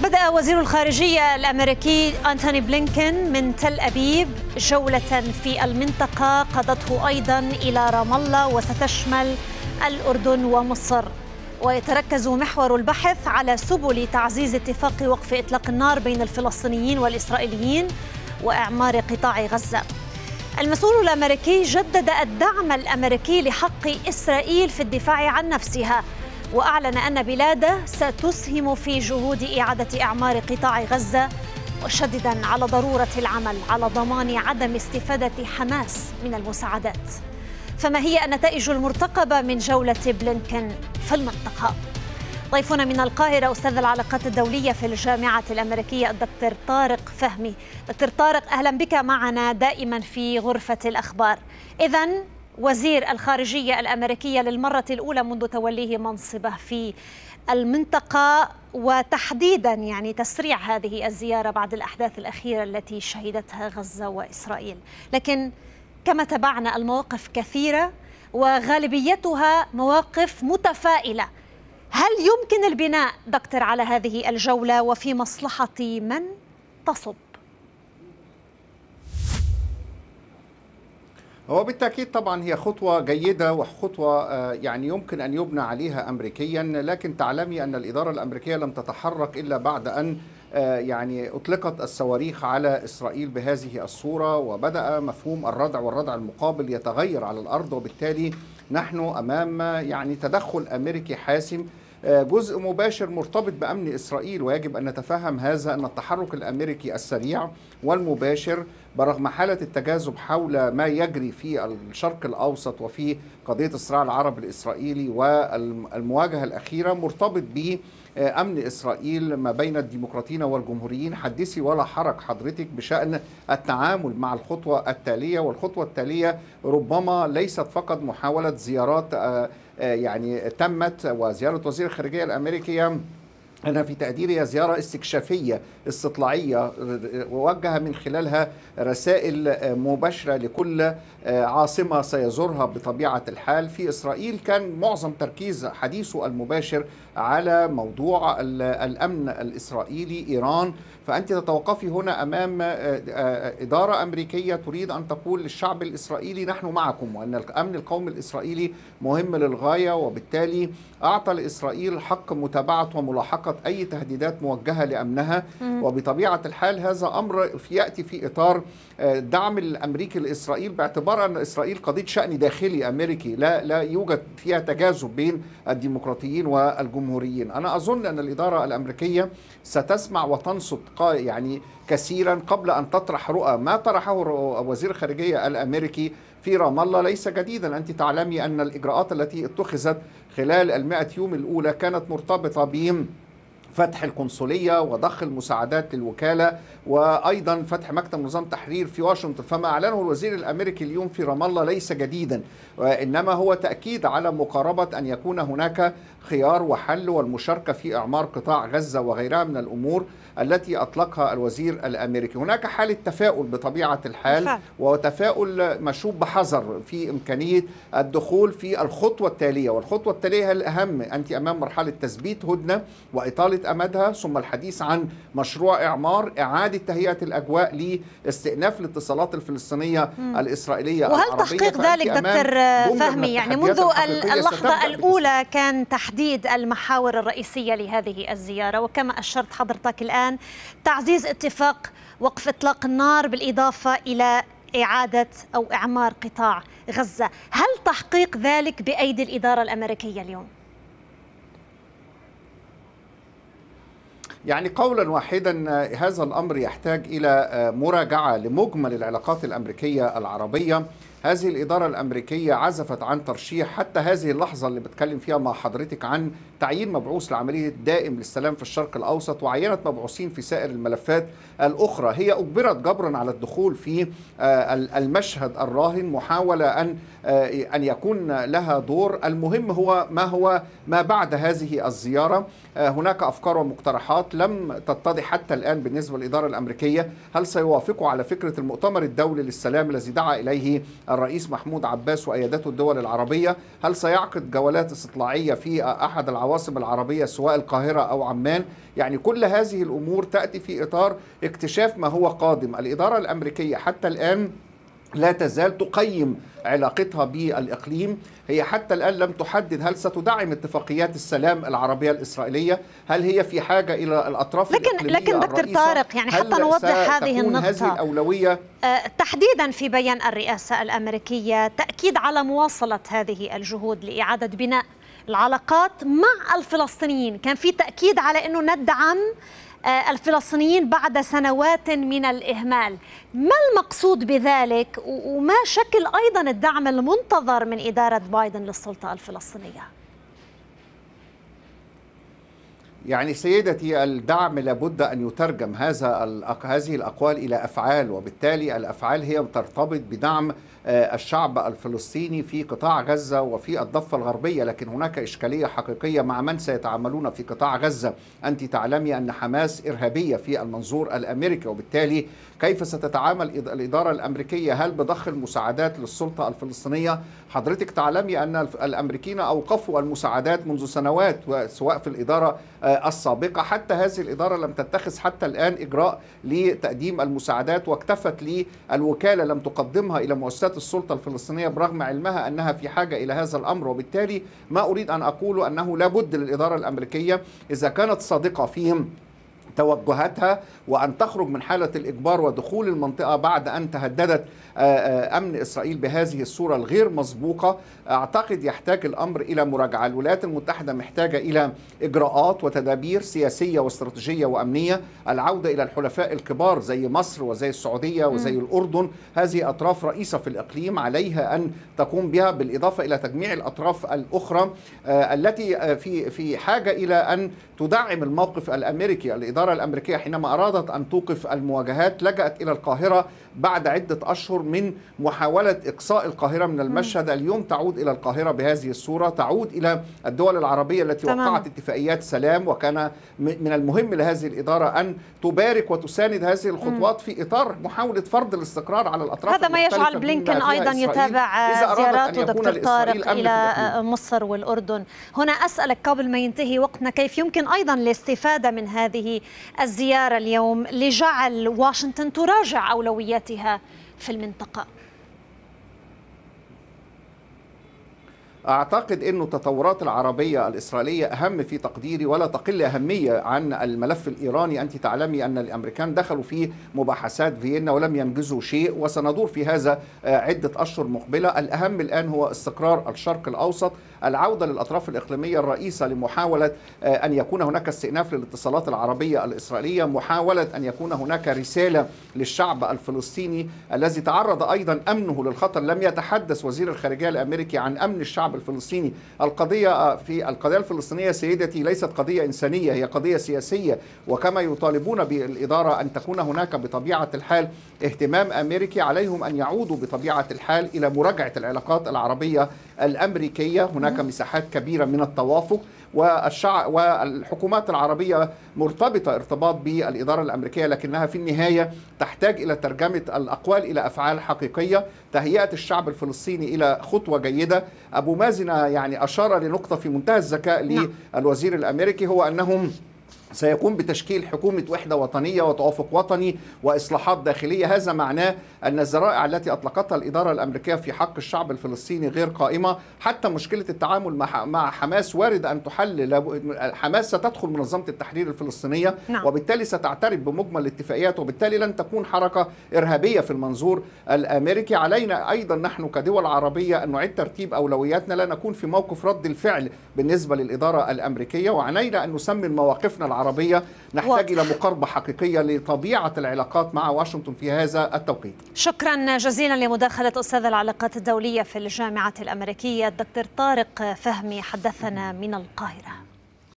بدأ وزير الخارجية الأمريكي أنتوني بلينكن من تل أبيب جولة في المنطقة قادته أيضا إلى رام الله وستشمل الأردن ومصر، ويتركز محور البحث على سبل تعزيز اتفاق وقف إطلاق النار بين الفلسطينيين والإسرائيليين وإعمار قطاع غزة. المسؤول الأمريكي جدد الدعم الأمريكي لحق إسرائيل في الدفاع عن نفسها، وأعلن أن بلاده ستسهم في جهود إعادة إعمار قطاع غزة، مشدداً على ضرورة العمل على ضمان عدم استفادة حماس من المساعدات. فما هي النتائج المرتقبة من جولة بلينكن في المنطقة؟ ضيفنا من القاهرة أستاذ العلاقات الدولية في الجامعة الأمريكية الدكتور طارق فهمي. دكتور طارق، أهلا بك معنا دائما في غرفة الأخبار. إذن وزير الخارجية الأمريكية للمرة الأولى منذ توليه منصبه في المنطقة، وتحديدا يعني تسريع هذه الزيارة بعد الأحداث الأخيرة التي شهدتها غزة وإسرائيل. لكن كما تابعنا المواقف كثيرة وغالبيتها مواقف متفائلة. هل يمكن البناء دكتور على هذه الجولة وفي مصلحة من تصب؟ هو بالتأكيد طبعا هي خطوة جيدة وخطوة يعني يمكن أن يبنى عليها أمريكيا، لكن تعلمي أن الإدارة الأمريكية لم تتحرك إلا بعد أن يعني أطلقت الصواريخ على إسرائيل بهذه الصورة، وبدأ مفهوم الردع والردع المقابل يتغير على الأرض، وبالتالي نحن أمام يعني تدخل أمريكي حاسم جزء مباشر مرتبط بأمن إسرائيل. ويجب أن نتفهم هذا، أن التحرك الأمريكي السريع والمباشر برغم حالة التجاذب حول ما يجري في الشرق الأوسط وفي قضية الصراع العربي الإسرائيلي والمواجهة الأخيرة مرتبط بأمن إسرائيل ما بين الديمقراطيين والجمهوريين. حدثي ولا حرج حضرتك بشأن التعامل مع الخطوة التالية، والخطوة التالية ربما ليست فقط محاولة زيارات يعني تمت، وزيارة وزير الخارجية الأمريكية أنا في تقديري زيارة استكشافية استطلاعية ووجه من خلالها رسائل مباشرة لكل عاصمة سيزورها بطبيعة الحال في إسرائيل. كان معظم تركيز حديثه المباشر على موضوع الأمن الإسرائيلي إيران. فأنت تتوقفي هنا أمام إدارة أمريكية تريد أن تقول للشعب الإسرائيلي نحن معكم، وأن الأمن القومي الإسرائيلي مهم للغاية، وبالتالي أعطى لإسرائيل حق متابعة وملاحقة أي تهديدات موجهة لأمنها. وبطبيعة الحال هذا أمر يأتي في إطار الدعم الأمريكي لإسرائيل، باعتبار أن إسرائيل قضية شأن داخلي أمريكي لا يوجد فيها تجاذب بين الديمقراطيين والجمهوريين. أنا أظن أن الإدارة الأمريكية ستسمع وتنصت يعني كثيرا قبل أن تطرح رؤى. ما طرحه وزير الخارجية الأمريكي في رام الله ليس جديدا. أنت تعلمي أن الإجراءات التي اتخذت خلال 100 يوم الأولى كانت مرتبطة بهم فتح القنصلية وضخ المساعدات للوكالة، وأيضا فتح مكتب نظام تحرير في واشنطن. فما أعلنه الوزير الأمريكي اليوم في رام الله ليس جديدا، وإنما هو تأكيد على مقاربة أن يكون هناك خيار وحل والمشاركة في إعمار قطاع غزة وغيرها من الأمور التي أطلقها الوزير الأمريكي. هناك حالة تفاؤل بطبيعة الحال، وتفاؤل مشوب بحذر في إمكانية الدخول في الخطوة التالية. والخطوة التالية هي الأهم. أنت أمام مرحلة تثبيت هدنة وإطالة أمدها، ثم الحديث عن مشروع إعمار، إعادة تهيئة الأجواء لاستئناف الاتصالات الفلسطينية الإسرائيلية وهل العربية. تحقيق ذلك دكتور فهمي؟ يعني منذ اللحظة الأولى كان تحديد المحاور الرئيسية لهذه الزيارة، وكما أشرت حضرتك الآن تعزيز اتفاق وقف إطلاق النار بالإضافة إلى إعادة أو إعمار قطاع غزة. هل تحقيق ذلك بأيدي الإدارة الأمريكية اليوم؟ يعني قولا واحدا هذا الأمر يحتاج إلى مراجعة لمجمل العلاقات الأمريكية العربية. هذه الإدارة الأمريكية عزفت عن ترشيح حتى هذه اللحظة اللي بتكلم فيها مع حضرتك عن تعيين مبعوث لعملية دائم للسلام في الشرق الأوسط، وعينت مبعوثين في سائر الملفات الأخرى. هي أجبرت جبرا على الدخول في المشهد الراهن، محاولة أن يكون لها دور. المهم هو ما بعد هذه الزيارة. هناك أفكار ومقترحات لم تتضح حتى الآن بالنسبة للإدارة الأمريكية. هل سيوافقوا على فكرة المؤتمر الدولي للسلام الذي دعا إليه الرئيس محمود عباس وأيدته الدول العربية؟ هل سيعقد جولات استطلاعية في أحد العواصم العربية سواء القاهرة أو عمان؟ يعني كل هذه الأمور تأتي في إطار اكتشاف ما هو قادم. الإدارة الأمريكية حتى الآن لا تزال تقيم علاقتها بالإقليم. هي حتى الآن لم تحدد هل ستدعم اتفاقيات السلام العربية الإسرائيلية، هل هي في حاجة إلى الأطراف الإقليمية لكن دكتور طارق، يعني حتى نوضح هذه النقطة، هذه الأولوية تحديدا في بيان الرئاسة الأمريكية تأكيد على مواصلة هذه الجهود لإعادة بناء العلاقات مع الفلسطينيين. كان في تأكيد على أنه ندعم الفلسطينيين بعد سنوات من الإهمال. ما المقصود بذلك وما شكل أيضا الدعم المنتظر من إدارة بايدن للسلطة الفلسطينية؟ يعني سيدتي، الدعم لابد أن يترجم هذه الأقوال إلى أفعال، وبالتالي الأفعال هي ترتبط بدعم الشعب الفلسطيني في قطاع غزة وفي الضفة الغربية. لكن هناك إشكالية حقيقية مع من سيتعاملون في قطاع غزة. أنت تعلمي أن حماس إرهابية في المنظور الأمريكي، وبالتالي كيف ستتعامل الإدارة الأمريكية؟ هل بضخ المساعدات للسلطة الفلسطينية؟ حضرتك تعلمي أن الأمريكيين أوقفوا المساعدات منذ سنوات، سواء في الإدارة السابقة. حتى هذه الإدارة لم تتخذ حتى الآن إجراء لتقديم المساعدات، واكتفت للوكالة لم تقدمها إلى مؤسسات السلطة الفلسطينية برغم علمها أنها في حاجة إلى هذا الأمر. وبالتالي ما أريد أن أقول أنه لا بد للإدارة الأمريكية إذا كانت صادقة فيهم توجهاتها وأن تخرج من حالة الإجبار ودخول المنطقة بعد أن تهددت أمن إسرائيل بهذه الصورة الغير مسبوقة. أعتقد يحتاج الأمر إلى مراجعة. الولايات المتحدة محتاجة إلى إجراءات وتدابير سياسية واستراتيجية وأمنية، العودة إلى الحلفاء الكبار زي مصر وزي السعودية وزي الأردن. هذه أطراف رئيسة في الإقليم عليها أن تقوم بها، بالإضافة إلى تجميع الأطراف الأخرى التي في حاجة إلى أن تدعم الموقف الأمريكي. الإدارة الأمريكية حينما أرادت أن توقف المواجهات لجأت إلى القاهرة بعد عدة أشهر من محاولة إقصاء القاهرة من المشهد. اليوم تعود إلى القاهرة بهذه الصورة، تعود إلى الدول العربية التي وقعت اتفاقيات سلام. وكان من المهم لهذه الإدارة أن تبارك وتساند هذه الخطوات في إطار محاولة فرض الاستقرار على الأطراف. هذا ما يجعل بلينكن أيضا يتابع زياراته دكتور طارق إلى مصر والأردن. هنا أسألك قبل ما ينتهي وقتنا، كيف يمكن أيضا الاستفادة من هذه الزيارة اليوم لجعل واشنطن تراجع أولوياتها في المنطقة؟ أعتقد أن التطورات العربية الإسرائيلية أهم في تقديري ولا تقل أهمية عن الملف الإيراني. أنت تعلمي أن الأمريكان دخلوا في مباحثات فيينا ولم ينجزوا شيء، وسندور في هذا عدة أشهر مقبلة. الأهم الآن هو استقرار الشرق الأوسط، العودة للأطراف الإقليمية الرئيسة لمحاولة أن يكون هناك استئناف للاتصالات العربية الإسرائيلية، محاولة أن يكون هناك رسالة للشعب الفلسطيني الذي تعرض أيضا أمنه للخطر. لم يتحدث وزير الخارجية الأمريكي عن أمن الشعب الفلسطيني. القضية الفلسطينية سيدتي ليست قضية إنسانية، هي قضية سياسية. وكما يطالبون بالإدارة أن تكون هناك بطبيعة الحال اهتمام أمريكي، عليهم أن يعودوا بطبيعة الحال إلى مراجعة العلاقات العربية الأمريكية. هناك مساحات كبيرة من التوافق، والحكومات العربية مرتبطة ارتباط بالإدارة الأمريكية، لكنها في النهاية تحتاج إلى ترجمة الأقوال إلى أفعال حقيقية، تهيئة الشعب الفلسطيني إلى خطوة جيدة. أبو مازن يعني أشار لنقطة في منتهى الذكاء للوزير الأمريكي، هو أنهم سيقوم بتشكيل حكومة وحدة وطنية وتوافق وطني وإصلاحات داخلية. هذا معناه أن الذرائع التي أطلقتها الإدارة الأمريكية في حق الشعب الفلسطيني غير قائمة. حتى مشكلة التعامل مع حماس وارد أن تحل. حماس ستدخل منظمة التحرير الفلسطينية، وبالتالي ستعترف بمجمل الاتفاقيات، وبالتالي لن تكون حركة إرهابية في المنظور الأمريكي. علينا أيضا نحن كدول عربية أن نعيد ترتيب أولوياتنا، لا نكون في موقف رد الفعل بالنسبة للإدارة الأمريكية، وعلينا أن نسمي مواقفنا العربية. نحتاج إلى مقاربة حقيقية لطبيعة العلاقات مع واشنطن في هذا التوقيت. شكرا جزيلا لمداخلة أستاذ العلاقات الدولية في الجامعة الأمريكية الدكتور طارق فهمي، حدثنا من القاهرة.